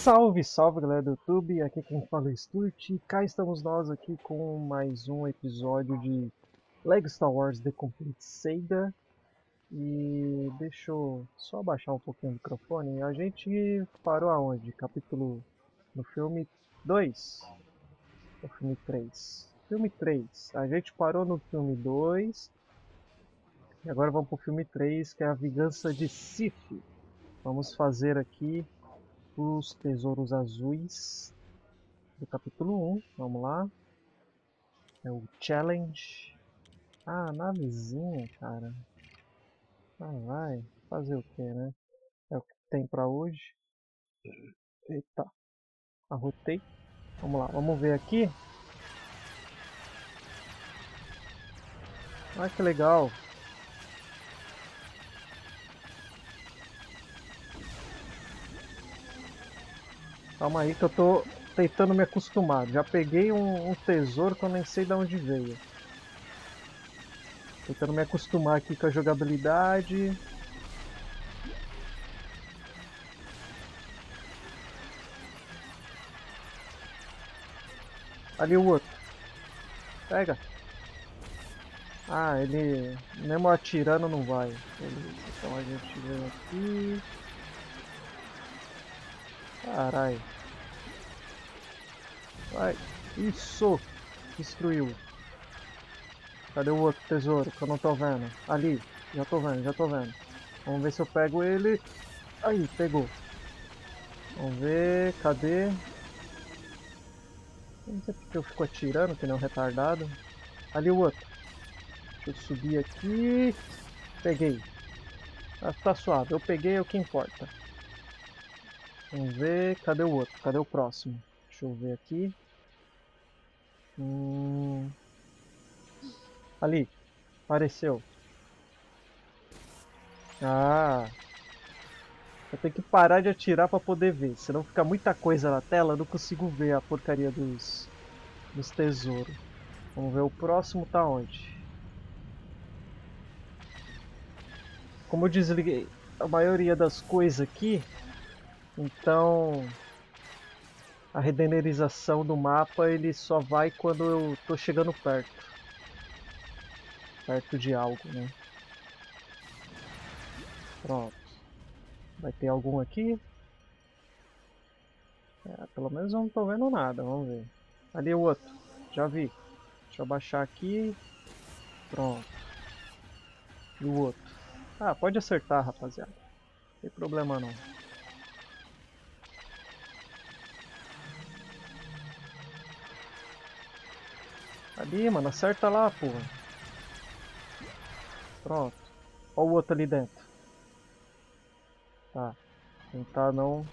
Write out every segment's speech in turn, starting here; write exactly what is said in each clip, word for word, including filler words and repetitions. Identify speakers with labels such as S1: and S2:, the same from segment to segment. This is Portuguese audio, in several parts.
S1: Salve, salve galera do YouTube, aqui quem fala é Sturt e cá estamos nós aqui com mais um episódio de Lego Star Wars The Complete Saga. E deixa eu só abaixar um pouquinho o microfone. A gente parou aonde? Capítulo no filme dois ou filme três? Filme três. A gente parou no filme dois e agora vamos pro filme três, que é a Vingança de Sith. Vamos fazer aqui os tesouros azuis do capítulo um. Vamos lá. É o challenge. Ah, navezinha, cara. Ah, vai. Fazer o que, né? É o que tem pra hoje. Eita. Arrotei. Vamos lá, vamos ver aqui. Ah, que legal. Calma aí que eu tô tentando me acostumar. Já peguei um, um tesouro que eu nem sei de onde veio. Tentando me acostumar aqui com a jogabilidade. Ali o outro. Pega. Ah, ele mesmo atirando não vai. Beleza. Então a gente vem aqui. Carai. Vai. Isso. Destruiu. Cadê o outro tesouro que eu não tô vendo? Ali. Já tô vendo, já tô vendo. Vamos ver se eu pego ele. Aí, pegou. Vamos ver. Cadê? Eu não sei porque eu fico atirando, que nem um retardado. Ali o outro. Deixa eu subir aqui. Peguei. Ah, tá suave. Eu peguei, é o que importa. Vamos ver. Cadê o outro? Cadê o próximo? Deixa eu ver aqui. Hum... Ali. Apareceu. Ah. Eu tenho que parar de atirar pra poder ver. Senão fica muita coisa na tela, eu não consigo ver a porcaria dos, dos tesouros. Vamos ver, o próximo tá onde? Como eu desliguei a maioria das coisas aqui, então a renderização do mapa ele só vai quando eu tô chegando perto. Perto de algo, né? Pronto. Vai ter algum aqui? É, pelo menos eu não tô vendo nada, vamos ver. Ali o outro, já vi. Deixa eu abaixar aqui. Pronto. E o outro? Ah, pode acertar, rapaziada. Não tem problema não. Ali, mano, acerta lá, porra. Pronto. Olha o outro ali dentro. Tá. Tentar não...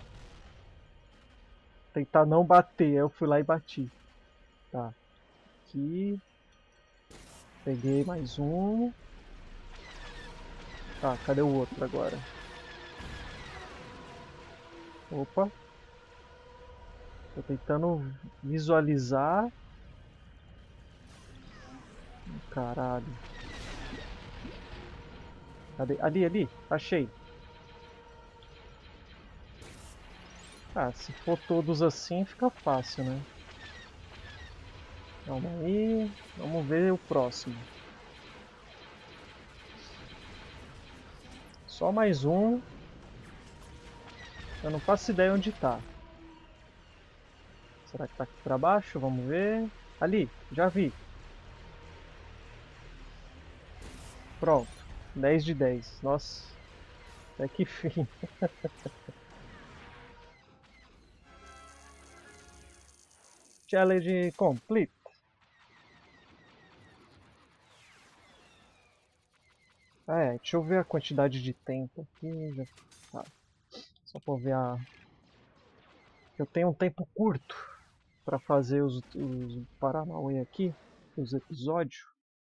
S1: Tentar não bater. Aí eu fui lá e bati. Tá. Aqui. Peguei mais um. Tá, cadê o outro agora? Opa. Tô tentando visualizar. Caralho. Cadê? Ali, ali. Achei. Ah, se for todos assim fica fácil, né? Calma aí. Vamos ver o próximo. Só mais um. Eu não faço ideia onde tá. Será que tá aqui pra baixo? Vamos ver. Ali, já vi. Pronto. dez de dez. Nossa. Até que fim. Challenge complete. Ah, é, deixa eu ver a quantidade de tempo aqui. Já... Tá. Só pra ver a... Eu tenho um tempo curto pra fazer os, os Paranauê aqui. Os episódios.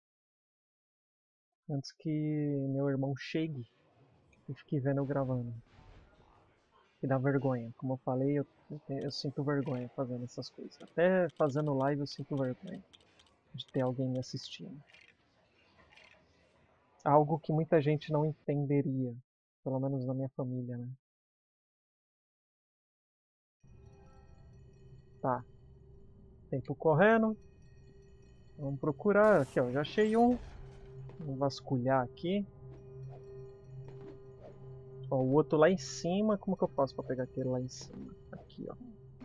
S1: Antes que meu irmão chegue e fique vendo eu gravando. Que dá vergonha. Como eu falei, eu, eu, eu sinto vergonha fazendo essas coisas. Até fazendo live eu sinto vergonha de ter alguém me assistindo. Algo que muita gente não entenderia. Pelo menos na minha família, né? Tá. Tempo correndo. Vamos procurar. Aqui, ó. Já achei um. Vamos vasculhar aqui. Ó, o outro lá em cima. Como que eu faço pra pegar aquele lá em cima? Aqui, ó.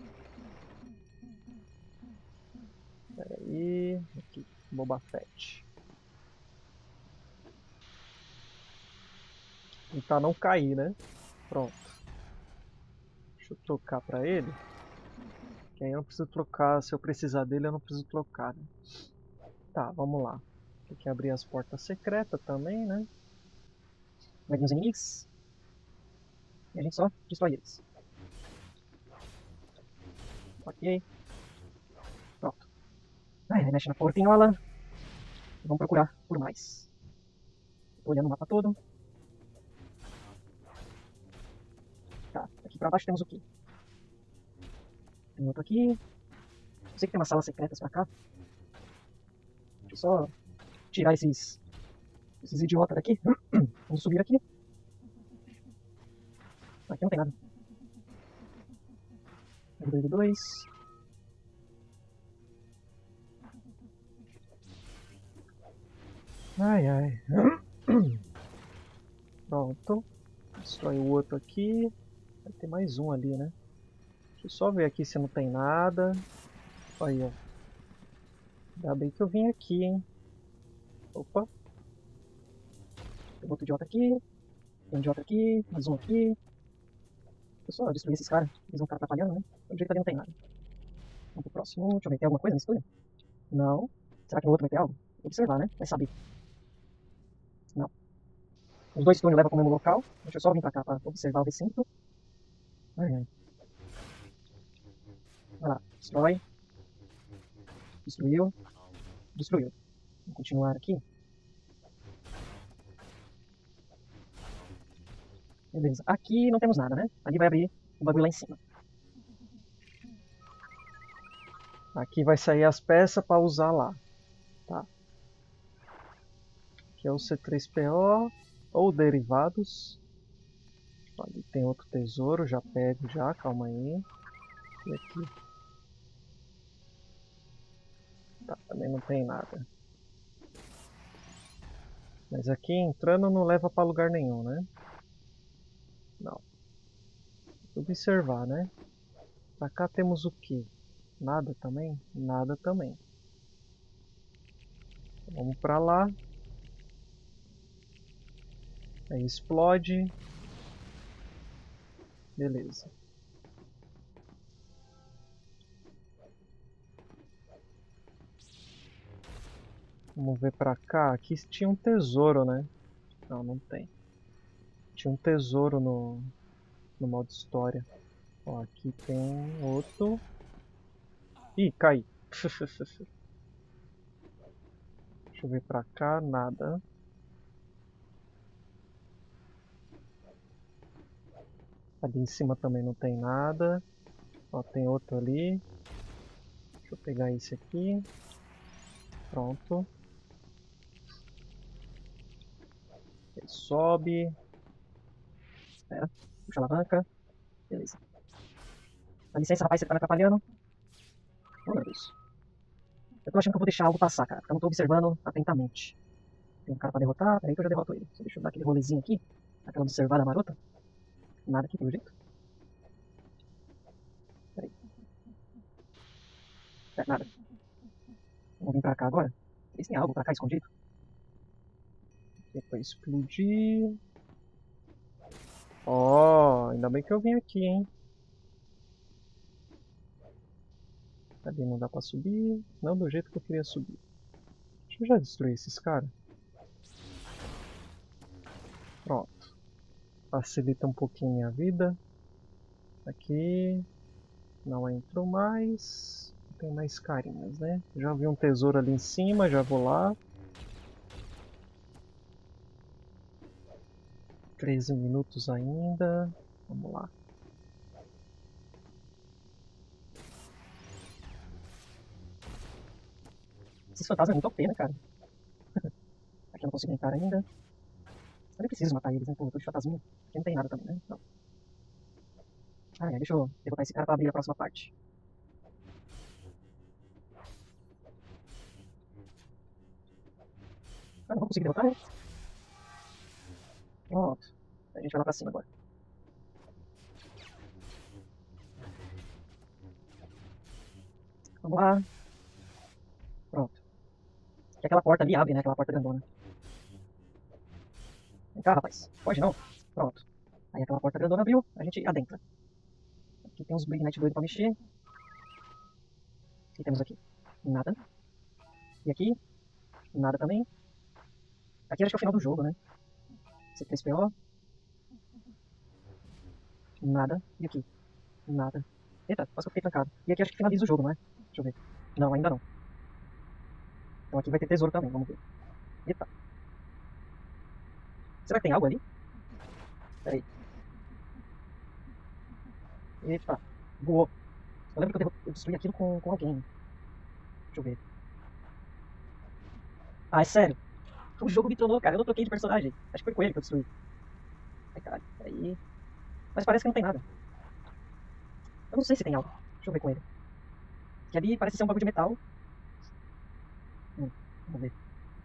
S1: Pera aí. Aqui. Boba Fett. Tentar não cair, né? Pronto. Deixa eu trocar pra ele. Que aí eu não preciso trocar. Se eu precisar dele, eu não preciso trocar, né? Tá, vamos lá. Tem que abrir as portas secretas também, né? Vai vir os inimigos. E a gente só destrói eles. Ok. Pronto. Aí, mexe na portinhola. Vamos procurar por mais. Tô olhando o mapa todo. Tá, aqui pra baixo temos o quê? Tem outro aqui. Eu sei que tem umas salas secretas pra cá. Deixa eu só tirar esses, esses idiotas daqui. Vamos subir aqui. Aqui não tem nada. dois dois. Ai, ai. Pronto. Destrói o outro aqui. Vai ter mais um ali, né? Deixa eu só ver aqui se não tem nada. Aí, ó. Ainda bem que eu vim aqui, hein? Opa. Tem outro idiota aqui. Tem um idiota aqui. Mais um aqui. Deixa eu só destruir esses caras. Eles vão ficar atrapalhando, né? Pelo jeito ali não tem nada. Vamos pro próximo. Deixa eu ver. Tem alguma coisa nesse túnel? Não. Será que no outro vai ter algo? Vou observar, né? Vai saber. Não. Os dois túneis levam para o mesmo local. Deixa eu só vir pra cá pra observar o recinto. Ai, ai. Vai lá. Destrói. Destruiu. Destruiu. Vamos continuar aqui. Beleza. Aqui não temos nada, né? Ali vai abrir o bagulho lá em cima. Aqui vai sair as peças para usar lá. Tá. Aqui é o C três P O ou derivados. Ali tem outro tesouro, já pego já, calma aí. E aqui? Tá, também não tem nada. Mas aqui entrando não leva para lugar nenhum, né? Não. Observar, né? Pra cá temos o que? Nada também? Nada também. Vamos pra lá. Aí explode. Beleza. Vamos ver pra cá. Aqui tinha um tesouro, né? Não, não tem. Tinha um tesouro no, no modo história. Ó, aqui tem outro. Ih, caí. Deixa eu ver pra cá. Nada. Ali em cima também não tem nada. Ó, tem outro ali. Deixa eu pegar esse aqui. Pronto. Ele sobe. Espera. Puxa a alavanca. Beleza. Dá licença, rapaz, você tá me atrapalhando. Oh, meu Deus. Eu tô achando que eu vou deixar algo passar, cara. Porque eu não tô observando atentamente. Tem um cara pra derrotar. Peraí que eu já derroto ele. Só deixa eu dar aquele rolezinho aqui. Aquela observada marota. Nada aqui, pelo jeito. Peraí. É, nada. Vamos vir pra cá agora. Eles têm algo pra cá escondido. Depois explodir. Ó, oh, ainda bem que eu vim aqui, hein. Cadê? Não dá pra subir. Não do jeito que eu queria subir. Deixa eu já destruir esses caras. Pronto. Facilita um pouquinho minha vida. Aqui. Não entrou mais. Tem mais carinhas, né? Já vi um tesouro ali em cima, já vou lá. treze minutos ainda. Vamos lá. Esses fantasmas é muito O P, né, cara? Aqui eu não consigo entrar ainda. Eu nem preciso matar eles, né? Pô, eu tô de fantasminha. Aqui não tem nada também, né? Não. Ah, é, deixa eu derrotar esse cara pra abrir a próxima parte. Ah, não vou conseguir derrotar ele. Pronto. A gente vai lá pra cima agora. Vamos lá. Pronto. Que aquela porta ali abre, né? Aquela porta grandona. Vem cá, rapaz. Pode não. Pronto. Aí aquela porta grandona abriu, a gente adentra. Aqui tem uns Blignite doidos pra mexer. O que temos aqui? Nada. E aqui? Nada também. Aqui acho que é o final do jogo, né? C três P O. Nada. E aqui? Nada. Eita, quase que eu fiquei trancado. E aqui acho que finaliza o jogo, não é? Deixa eu ver. Não, ainda não. Então aqui vai ter tesouro também, vamos ver. Eita. Será que tem algo ali? Pera aí. Eita. Voou. Eu lembro que eu, eu destruí aquilo com, com alguém. Deixa eu ver. Ah, é sério? O jogo me trollou, cara. Eu não troquei de personagem. Acho que foi com ele que eu destruí. Ai, caralho. Peraí. Mas parece que não tem nada. Eu não sei se tem algo. Deixa eu ver com ele. Que ali parece ser um bagulho de metal. Hum, vamos ver.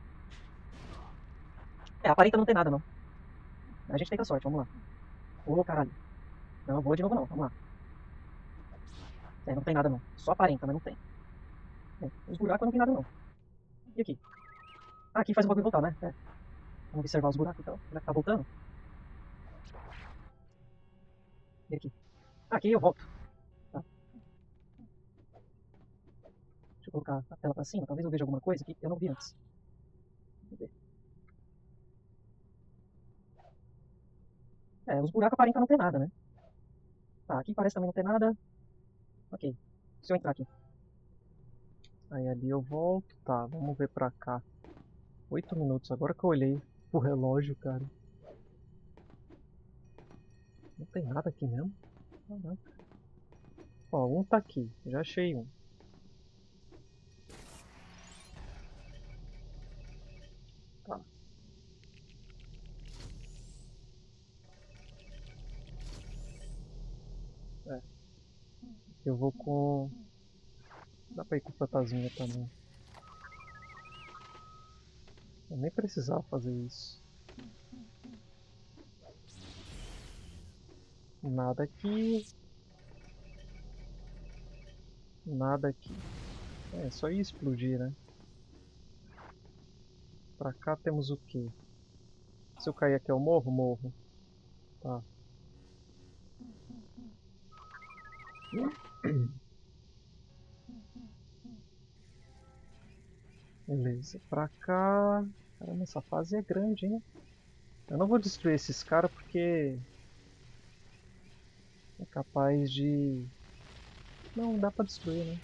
S1: É, aparenta não ter nada, não. A gente tenta sorte, vamos lá. Ô, caralho. Não, vou de novo não, vamos lá. É, não tem nada não. Só aparenta, mas não tem. É, os buracos não tem nada não. E aqui? Ah, aqui faz o bagulho voltar, né? É. Vamos observar os buracos então. Será que tá voltando? E aqui? Ah, aqui eu volto. Tá. Deixa eu colocar a tela pra cima, talvez eu veja alguma coisa que eu não vi antes. Vamos ver. É, os buracos aparentam não ter nada, né? Tá, aqui parece também não ter nada. Ok. Se eu entrar aqui. Aí ali eu volto. Tá, vamos ver pra cá. Oito minutos, agora que eu olhei pro relógio, cara. Não tem nada aqui mesmo? Caraca. Ó, um tá aqui. Já achei um. Tá. É. Eu vou com... Dá pra ir com fantasminha também. Eu nem precisava fazer isso. Nada aqui. Nada aqui. É, só ia explodir, né? Pra cá temos o quê? Se eu cair aqui eu morro? Morro. Tá. Beleza. Pra cá... Caramba, essa fase é grande, hein? Eu não vou destruir esses caras porque... É capaz de... Não, dá pra destruir, né?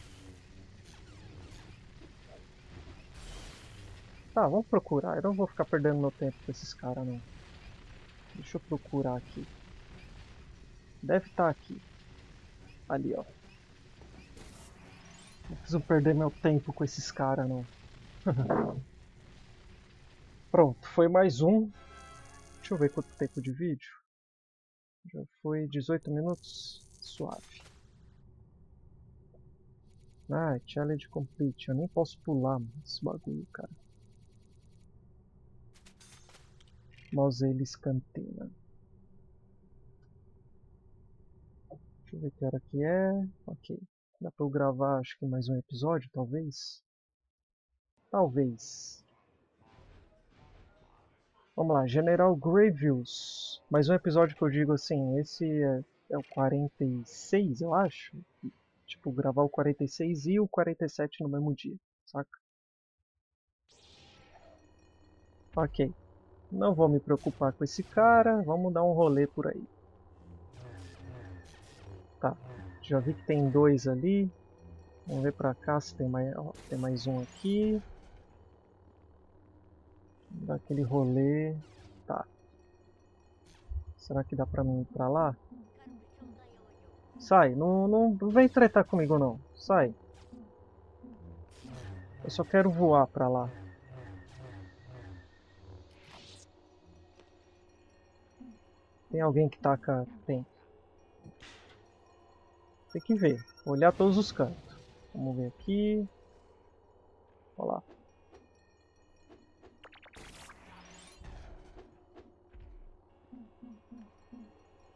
S1: Tá, vamos procurar. Eu não vou ficar perdendo meu tempo com esses caras, não. Deixa eu procurar aqui. Deve estar aqui. Ali, ó. Não preciso perder meu tempo com esses caras, não. Pronto, foi mais um. Deixa eu ver quanto tempo de vídeo. Já foi dezoito minutos. Suave. Ah, challenge complete. Eu nem posso pular esse bagulho, cara. Mauselis Cantina. Deixa eu ver que hora que é. Ok. Dá pra eu gravar acho que mais um episódio, talvez? Talvez. Vamos lá, General Grievous. Mais um episódio que eu digo assim, esse é, é o quarenta e seis, eu acho. Tipo, gravar o quarenta e seis e o quarenta e sete no mesmo dia, saca? Ok. Não vou me preocupar com esse cara, vamos dar um rolê por aí. Tá, já vi que tem dois ali. Vamos ver pra cá se tem mais, ó, tem mais um aqui. Dá aquele rolê. Tá. Será que dá pra mim ir pra lá? Sai, não, não, não vem tretar comigo não. Sai. Eu só quero voar pra lá. Tem alguém que taca... Tem. Tem que ver. Olhar todos os cantos. Vamos ver aqui. Olha lá.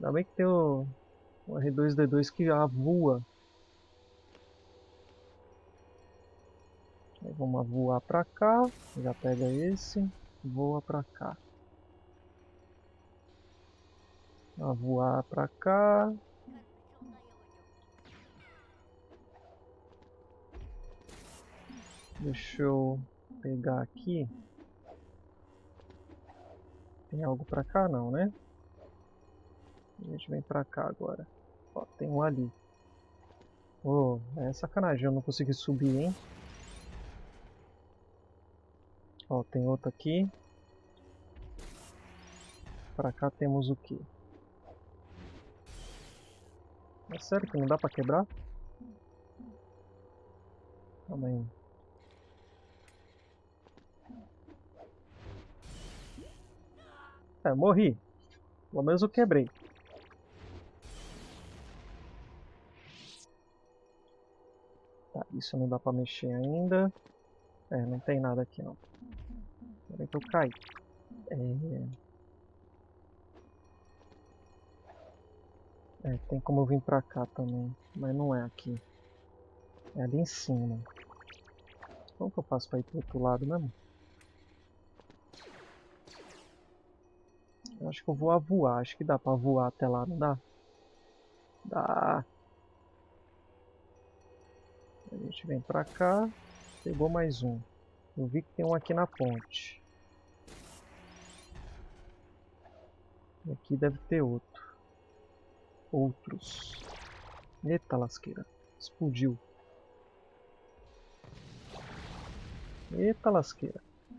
S1: Ainda bem que tem o, o R dois D dois que voa. Aí vamos voar pra cá. Já pega esse. Voa pra cá. A voar pra cá. Deixa eu pegar aqui. Tem algo pra cá não, né? A gente vem pra cá agora. Ó, tem um ali. Oh, é sacanagem, eu não consegui subir, hein? Ó, tem outro aqui. Pra cá temos o quê? É sério que não dá pra quebrar? Calma aí. É, morri. Pelo menos eu quebrei. Tá, isso não dá pra mexer ainda. É, não tem nada aqui não. Peraí que eu caí. É... é, tem como eu vir pra cá também. Mas não é aqui. É ali em cima. Como que eu faço pra ir pro outro lado mesmo? Eu acho que eu vou a voar. Acho que dá pra voar até lá, não dá? Dá. A gente vem pra cá. Pegou mais um. Eu vi que tem um aqui na ponte. E aqui deve ter outro. Outros. Eita lasqueira. Explodiu. Eita lasqueira.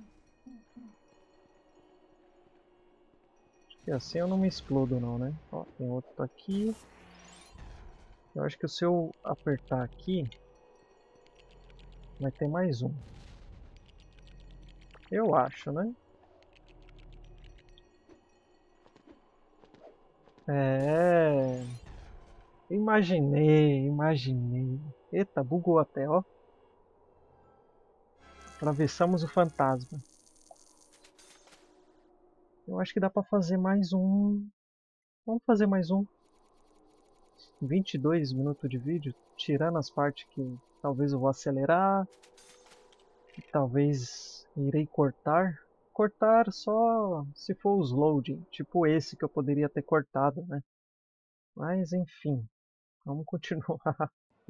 S1: Acho que assim eu não me explodo não, né? Ó, tem outro aqui. Eu acho que se eu apertar aqui, vai ter mais um. Eu acho, né? É... Imaginei, imaginei. Eita, bugou até, ó. Atravessamos o fantasma. Eu acho que dá pra fazer mais um. Vamos fazer mais um. vinte e dois minutos de vídeo, tirando as partes que talvez eu vou acelerar, que talvez irei cortar. Cortar só se for os loading, tipo esse que eu poderia ter cortado, né? Mas enfim, vamos continuar.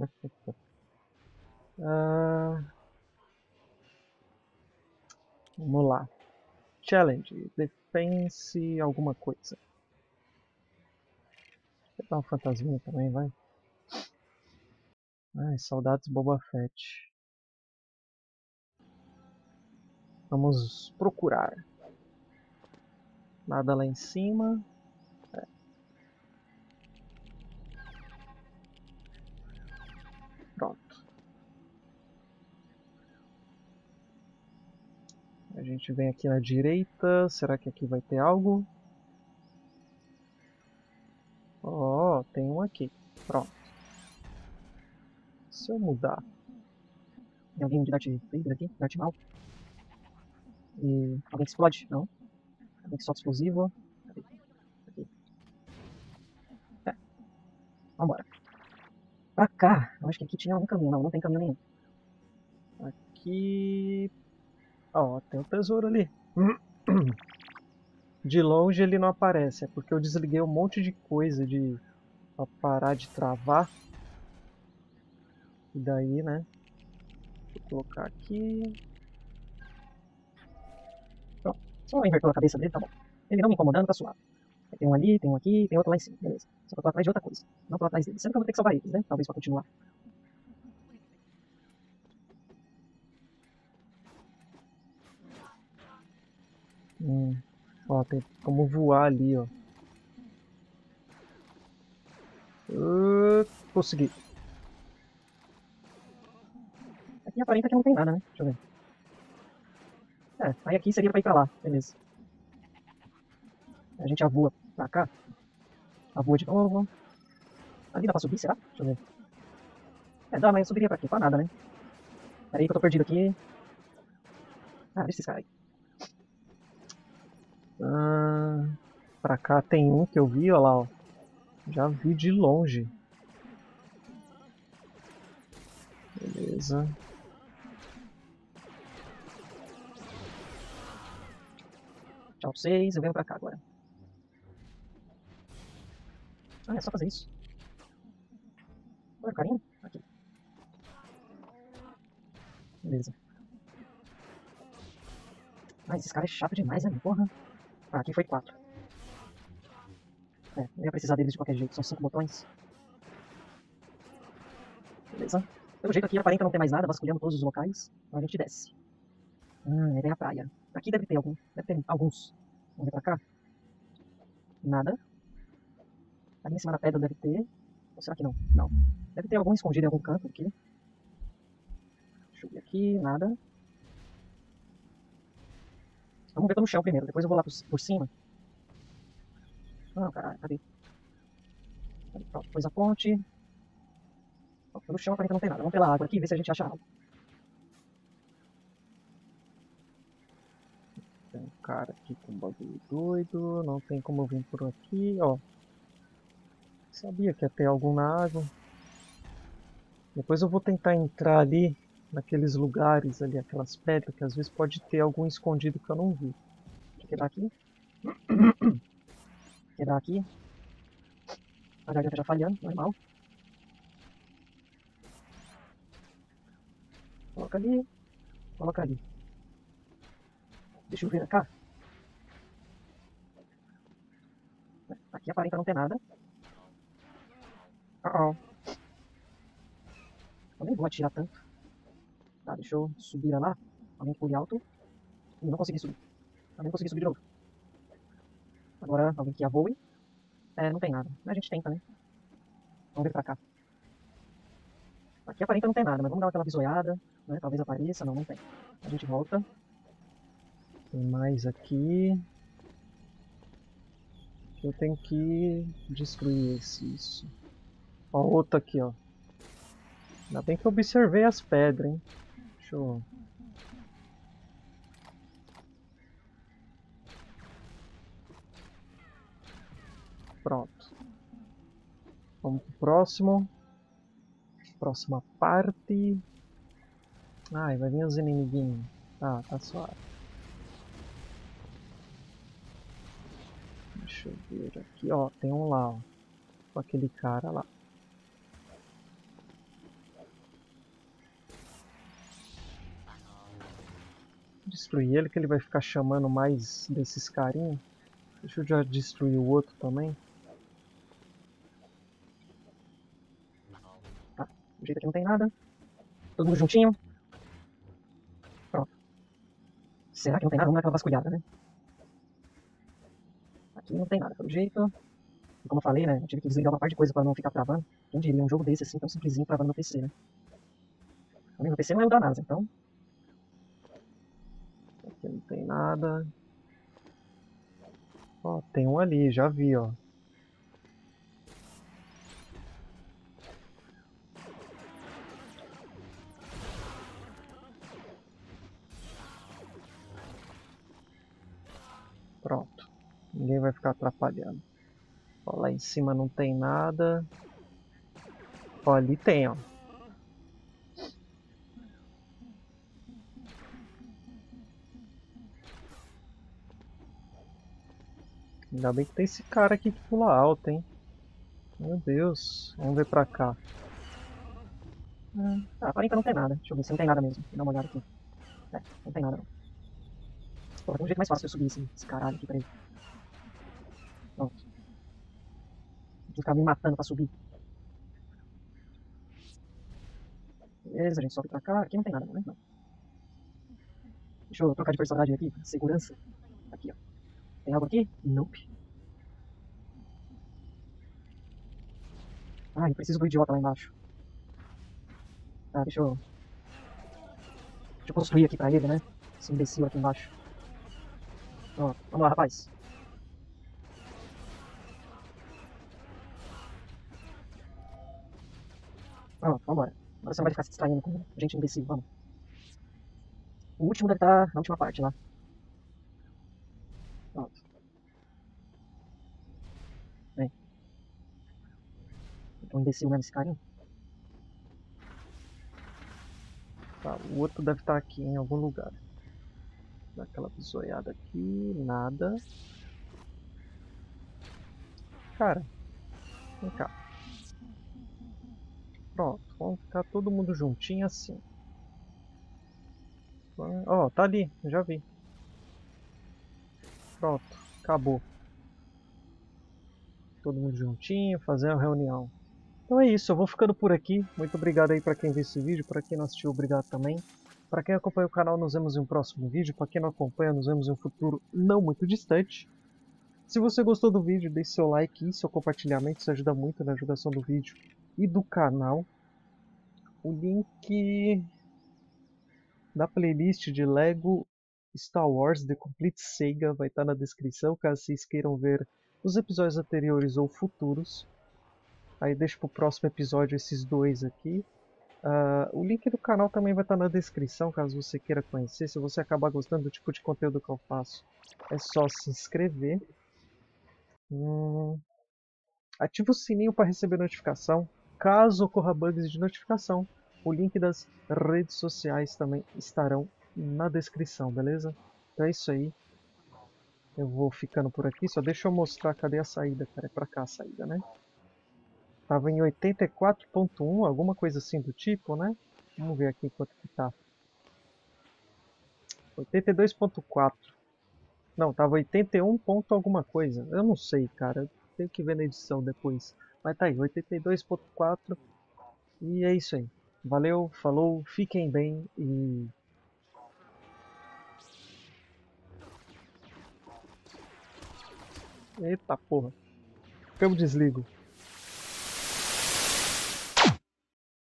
S1: ah, vamos lá. Challenge, defense alguma coisa. Vou dar um fantasminha também, vai. Ai, saudades Boba Fett. Vamos procurar. Nada lá em cima. É. Pronto. A gente vem aqui na direita. Será que aqui vai ter algo? Ó, oh, tem um aqui. Pronto. Se eu mudar. Tem alguém de Darth Vader aqui? Darth Maul? E alguém que explode? Não. Alguém que solta explosivo? Cadê? Aqui. É. Vambora. Pra cá. Eu acho que aqui tinha algum caminho. Não, não tem caminho nenhum. Aqui... Ó, oh, tem um tesouro ali. De longe ele não aparece. É porque eu desliguei um monte de coisa de... pra parar de travar. E daí, né? Vou colocar aqui. Pronto. Só invertou a cabeça dele, tá bom. Ele não me incomodando, tá suave. Tem um ali, tem um aqui, tem outro lá em cima. Beleza. Só que eu tô atrás de outra coisa. Não tô atrás dele. Sempre que eu vou ter que salvar eles, né? Talvez pra continuar. Hum. Ó, tem como voar ali, ó. Uh, consegui. Aqui aparenta que não tem nada, né? Deixa eu ver. É, aí aqui seria pra ir pra lá. Beleza. A gente voa pra cá. Voa de novo. Ali dá pra subir, será? Deixa eu ver. É, dá, mas eu subiria pra aqui. Pra nada, né? Pera aí que eu tô perdido aqui. Ah, deixa esses caras aí. Ah, pra cá tem um que eu vi, ó lá, ó. Já vi de longe. Beleza. Tchau pra vocês, eu venho pra cá agora. Ah, é só fazer isso. Olha o carinho. Aqui. Beleza. Ah, esse cara é chato demais, né? Porra. Ah, aqui foi quatro. É, eu ia precisar deles de qualquer jeito. São cinco botões. Beleza. Pelo jeito aqui aparenta não ter mais nada, vasculhando todos os locais. Então a gente desce. Hum, aí vem a praia. Aqui deve ter algum. Deve ter alguns. Vamos ver pra cá. Nada. Ali em cima da pedra deve ter. Ou será que não? Não. Deve ter algum escondido em algum canto aqui. Deixa eu ver aqui. Nada. Vamos ver pelo chão primeiro. Depois eu vou lá por, por cima. Ah, caralho. Cadê? Pronto, depois a ponte. Pronto, pelo chão aparenta não tem nada. Vamos pela água aqui, ver se a gente acha algo. Tem um cara aqui com um bagulho doido. Não tem como eu vir por aqui, ó. Sabia que ia ter algum na água. Depois eu vou tentar entrar ali, naqueles lugares ali, aquelas pedras, que às vezes pode ter algum escondido que eu não vi. Deixa eu quebrar aqui. Quebrar aqui. A garganta já falhando, normal. Coloca ali. Coloca ali. Deixa eu ver cá. Aqui aparenta não ter nada. Uh -oh. Eu nem vou atirar tanto. Tá, deixa eu subir lá. Alguém pule alto. Ih, não consegui subir. Também não consegui subir de novo. Agora alguém que a voe. É, não tem nada. Mas a gente tenta, né? Vamos ver pra cá. Aqui aparenta não ter nada, mas vamos dar aquela bisoiada. Né? Talvez apareça. Não, não tem. A gente volta. Tem mais aqui. Eu tenho que destruir esse, isso. Ó, outro aqui, ó. Ainda bem que eu observei as pedras, hein. Deixa eu... Pronto. Vamos pro próximo. Próxima parte. Ai, vai vir os inimiguinhos. Tá, tá suave. Deixa eu ver aqui, ó. Tem um lá, ó. Com aquele cara lá. Destruir ele, que ele vai ficar chamando mais desses carinhos. Deixa eu já destruir o outro também. Tá, do jeito aqui não tem nada. Todo mundo juntinho. Pronto. Será que não tem nada? Vamos dar aquela vasculhada, né? Aqui não tem nada, pelo jeito. E como eu falei, né? Eu tive que desligar uma parte de coisa pra não ficar travando. Quem diria um jogo desse assim, tão simplesinho, travando no P C, né? O meu P C não é o da NASA, então. Aqui não tem nada. Ó, tem um ali, já vi, ó. Pronto. Ninguém vai ficar atrapalhando. Ó, lá em cima não tem nada. Ó, ali tem, ó. Ainda bem que tem esse cara aqui que pula alto, hein. Meu Deus. Vamos ver pra cá. Hum, ah, aparenta não ter nada. Deixa eu ver se não tem nada mesmo. Vou dar uma olhada aqui. É, não tem nada não. Pô, tem um jeito mais fácil de eu subir esse, esse caralho aqui pra ele. Pronto. Vou ficar me matando pra subir. Beleza, a gente sobe pra cá. Aqui não tem nada, né? Não. Deixa eu trocar de personagem aqui. Segurança. Aqui, ó. Tem algo aqui? Nope. Ah, eu preciso do idiota lá embaixo. Tá, deixa eu... Deixa eu construir aqui pra ele, né? Esse imbecil aqui embaixo. Ó, vamos lá, rapaz. Pronto, vambora. Agora você não vai ficar se distraindo com gente imbecil, vamos. O último deve estar na última parte lá. Pronto. Vem. Um imbecil mesmo esse cara, hein? Tá, o outro deve estar aqui em algum lugar. Dá aquela bisoiada aqui, nada. Cara, vem cá. Pronto, vamos ficar todo mundo juntinho assim. Ó, oh, tá ali, já vi. Pronto, acabou. Todo mundo juntinho, fazer a reunião. Então é isso, eu vou ficando por aqui. Muito obrigado aí para quem viu esse vídeo, para quem não assistiu, obrigado também. Para quem acompanha o canal, nos vemos em um próximo vídeo. Para quem não acompanha, nos vemos em um futuro não muito distante. Se você gostou do vídeo, deixe seu like e seu compartilhamento, isso ajuda muito na divulgação do vídeo e do canal. O link da playlist de Lego Star Wars The Complete Saga vai estar na descrição, caso vocês queiram ver os episódios anteriores ou futuros. Aí deixo para o próximo episódio esses dois aqui. Uh, o link do canal também vai estar na descrição, caso você queira conhecer. Se você acabar gostando do tipo de conteúdo que eu faço, é só se inscrever. Hum, ative o sininho para receber notificação. Caso ocorra bugs de notificação, o link das redes sociais também estarão na descrição, beleza? Então é isso aí. Eu vou ficando por aqui. Só deixa eu mostrar cadê a saída, cara. É pra cá a saída, né? Tava em oitenta e quatro ponto um, alguma coisa assim do tipo, né? Vamos ver aqui quanto que tá. oitenta e dois ponto quatro. Não, tava oitenta e um ponto alguma coisa. Eu não sei, cara. Tenho que ver na edição depois. Mas tá aí, oitenta e dois ponto quatro. E é isso aí. Valeu, falou, fiquem bem e... Eita porra. Eu desligo.